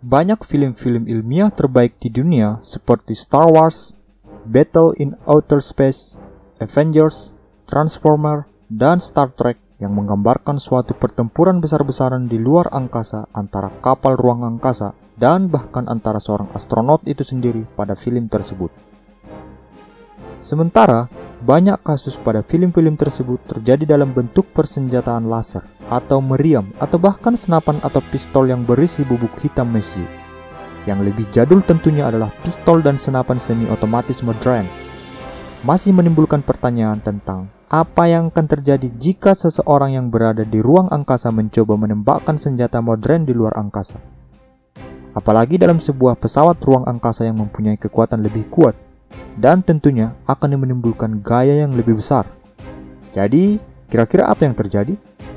Banyak film-film ilmiah terbaik di dunia seperti Star Wars, Battle in Outer Space, Avengers, Transformers, dan Star Trek yang menggambarkan suatu pertempuran besar-besaran di luar angkasa antara kapal ruang angkasa dan bahkan antara seorang astronot itu sendiri pada film tersebut. Sementara, banyak kasus pada film-film tersebut terjadi dalam bentuk persenjataan laser, atau meriam, atau bahkan senapan atau pistol yang berisi bubuk hitam mesiu. Yang lebih jadul tentunya adalah pistol dan senapan semi-otomatis modern. Masih menimbulkan pertanyaan tentang apa yang akan terjadi jika seseorang yang berada di ruang angkasa mencoba menembakkan senjata modern di luar angkasa. Apalagi dalam sebuah pesawat ruang angkasa yang mempunyai kekuatan lebih kuat, dan tentunya akan menimbulkan gaya yang lebih besar. Jadi, kira-kira apa yang terjadi?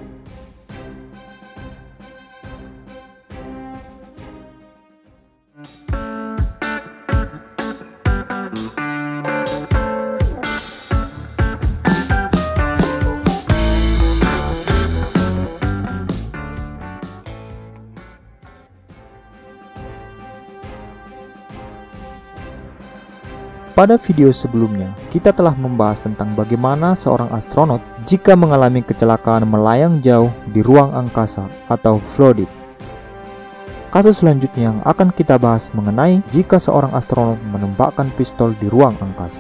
Pada video sebelumnya, kita telah membahas tentang bagaimana seorang astronot jika mengalami kecelakaan melayang jauh di ruang angkasa atau flooded. Kasus selanjutnya yang akan kita bahas mengenai jika seorang astronot menembakkan pistol di ruang angkasa.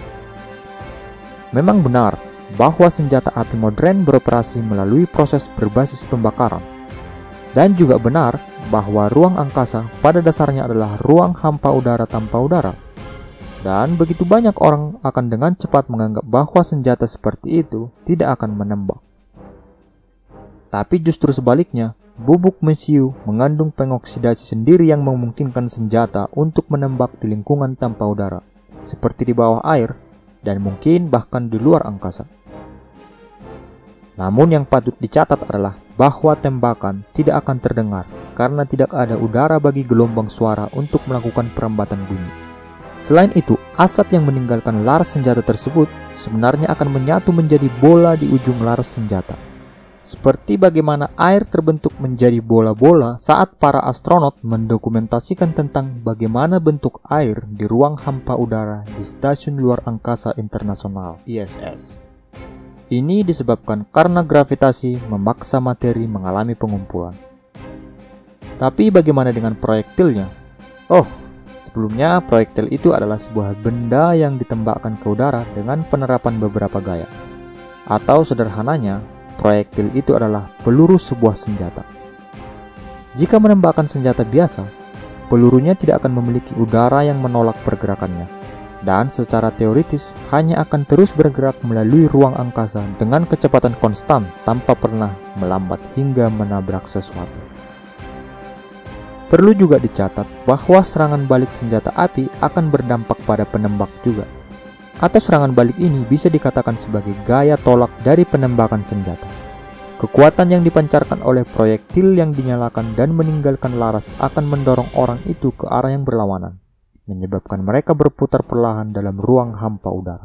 Memang benar bahwa senjata api modern beroperasi melalui proses berbasis pembakaran. Dan juga benar bahwa ruang angkasa pada dasarnya adalah ruang hampa udara tanpa udara. Dan begitu banyak orang akan dengan cepat menganggap bahwa senjata seperti itu tidak akan menembak. Tapi justru sebaliknya, bubuk mesiu mengandung pengoksidasi sendiri yang memungkinkan senjata untuk menembak di lingkungan tanpa udara, seperti di bawah air, dan mungkin bahkan di luar angkasa. Namun yang patut dicatat adalah bahwa tembakan tidak akan terdengar karena tidak ada udara bagi gelombang suara untuk melakukan perambatan bunyi. Selain itu, asap yang meninggalkan laras senjata tersebut sebenarnya akan menyatu menjadi bola di ujung laras senjata. Seperti bagaimana air terbentuk menjadi bola-bola saat para astronot mendokumentasikan tentang bagaimana bentuk air di ruang hampa udara di Stasiun Luar Angkasa Internasional (ISS). Ini disebabkan karena gravitasi memaksa materi mengalami pengumpulan. Tapi bagaimana dengan proyektilnya? Sebelumnya, proyektil itu adalah sebuah benda yang ditembakkan ke udara dengan penerapan beberapa gaya. Atau sederhananya, proyektil itu adalah peluru sebuah senjata. Jika menembakkan senjata biasa, pelurunya tidak akan memiliki udara yang menolak pergerakannya. Dan secara teoritis, hanya akan terus bergerak melalui ruang angkasa dengan kecepatan konstan tanpa pernah melambat hingga menabrak sesuatu. Perlu juga dicatat bahwa serangan balik senjata api akan berdampak pada penembak juga. Atau serangan balik ini bisa dikatakan sebagai gaya tolak dari penembakan senjata. Kekuatan yang dipancarkan oleh proyektil yang dinyalakan dan meninggalkan laras akan mendorong orang itu ke arah yang berlawanan, menyebabkan mereka berputar perlahan dalam ruang hampa udara.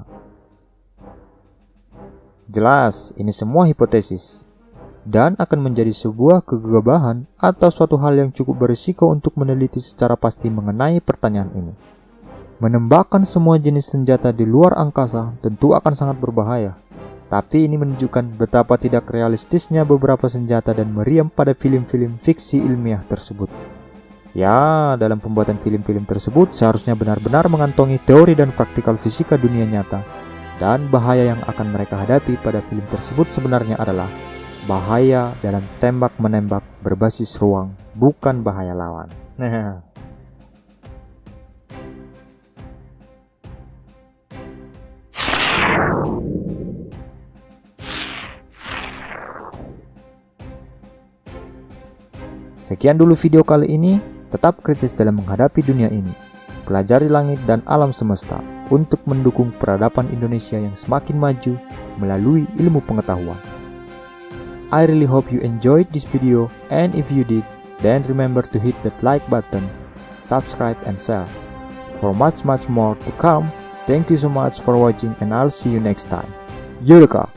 Jelas, ini semua hipotesis. Dan akan menjadi sebuah kegagahan atau suatu hal yang cukup berisiko untuk meneliti secara pasti mengenai pertanyaan ini. Menembakkan semua jenis senjata di luar angkasa tentu akan sangat berbahaya. Tapi ini menunjukkan betapa tidak realistisnya beberapa senjata dan meriam pada film-film fiksi ilmiah tersebut. Ya, dalam pembuatan film-film tersebut seharusnya benar-benar mengantongi teori dan praktikal fisika dunia nyata. Dan bahaya yang akan mereka hadapi pada film tersebut sebenarnya adalah bahaya dalam tembak-menembak berbasis ruang, bukan bahaya lawan. Sekian dulu video kali ini. Tetap kritis dalam menghadapi dunia ini. Pelajari langit dan alam semesta untuk mendukung peradaban Indonesia yang semakin maju melalui ilmu pengetahuan. I really hope you enjoyed this video, and if you did, then remember to hit that like button, subscribe and share. For much more to come, thank you so much for watching and I'll see you next time. Eureka!